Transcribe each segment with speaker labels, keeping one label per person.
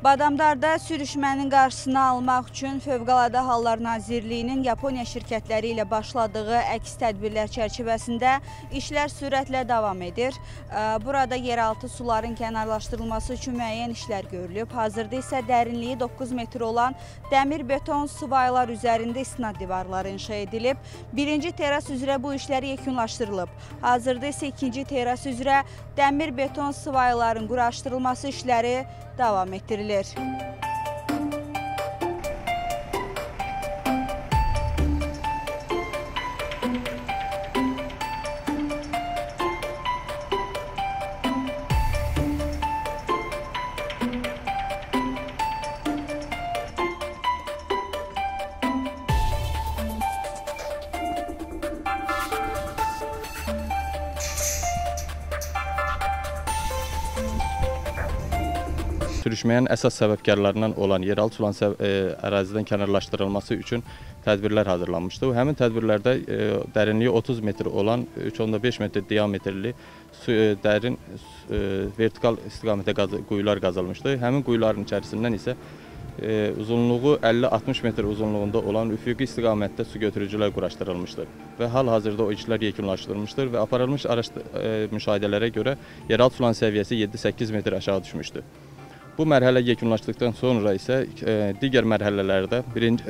Speaker 1: Badamdarda sürüşmənin qarşısını almaq üçün Fövqəladə Hallar Nazirliyinin Yaponiya şirkətləri ilə başladığı əks tədbirlər çərçivəsində işlər sürətlə davam edir. Burada yeraltı suların kənarlaşdırılması üçün müəyyən işlər görülüb. Hazırda isə dərinliyi 9 metr olan dəmir beton sıvaylar üzərində istinad divarları inşa edilib. Birinci terras üzrə bu işlər yekunlaşdırılıb. Hazırda isə ikinci terras üzrə dəmir beton sıvayların quraşdırılması işləri davam etdirilir.
Speaker 2: Sürüşməyin əsas səbəbkarlarından olan yeraltı suların ərazidən kənarlaşdırılması üçün tədbirlər hazırlanmışdı. Həmin tədbirlərdə dərinliyi 30 metr olan 3,5 metr diametrli dərin vertikal istiqamətə quyular qazılmışdı. Həmin quyuların içərisindən isə uzunluğu 50-60 metr uzunluğunda olan üfüqi istiqamətdə su götürücülər quraşdırılmışdır və hal-hazırda o işlər yekunlaşdırılmışdır və aparılmış müşahidələrə görə yeraltı suların səviyyəsi 7-8 metr aşağı düşmüşdür. Bu mərhələ yekunlaşdıqdan sonra isə digər mərhələlərdə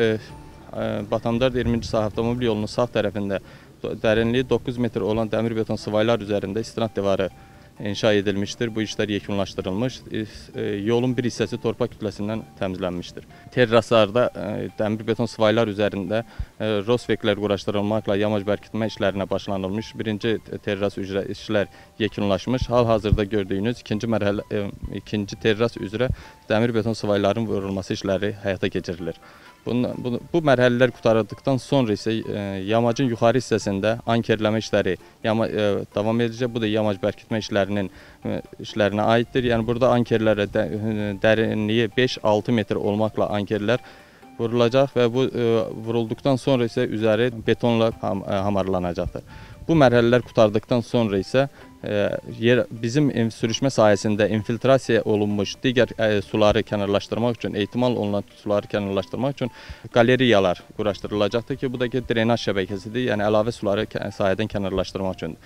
Speaker 2: Batamdar Erminci Sahə avtomobil yolunun sağ tərəfində dərinliyi 9 metr olan dəmir beton sıvaylar üzərində istinad divarı inşa edilmişdir. Bu işlər yekunlaşdırılmış. Yolun bir hissəsi torpaq kütləsindən təmizlənmişdir. Terraslarda dəmir beton sıvaylar üzərində rosveklər quraşdırılmaqla yamac bərkitmə işlərinə başlanılmış. Birinci terras üzrə işlər yekunlaşmış. Hal-hazırda gördüyünüz ikinci terras üzrə dəmir beton sıvayların vurulması işləri həyata keçirilir. Bu mərhələlər qurtarıldıqdan sonra isə yamacın yuxarı hissəsində ankerləmə işləri davam edəcək. Bu da yamac bərkitmə işlərinə aiddir. Yəni burada ankerlərə dərinliyi 5-6 metr olmaqla ankerlər vurulacaq və bu vurulduqdan sonra isə üzəri betonla hamarlanacaqdır. Bu mərhələlər qurtardıqdan sonra isə bizim sürüşmə sahəsində infiltrasiya olunmuş digər suları kənarlaşdırmaq üçün, ehtimal olunan suları kənarlaşdırmaq üçün qaleriyalar quraşdırılacaqdır ki, bu da drenaj şəbəkəsidir, yəni əlavə suları sahədən kənarlaşdırmaq üçün.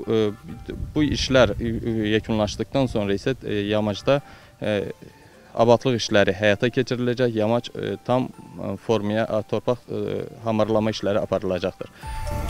Speaker 2: Bu işlər yekunlaşdıqdan sonra isə yamacda abadlıq işləri həyata keçiriləcək, yamac tam formaya, torpaq hamarlama işləri aparılacaqdır.